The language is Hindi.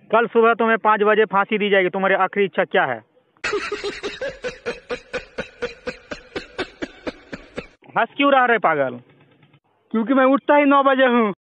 कल सुबह तुम्हें 5 बजे फांसी दी जाएगी। तुम्हारी आखिरी इच्छा क्या है? हंस क्यों रहा रे पागल? क्योंकि मैं उठता ही 9 बजे हूँ।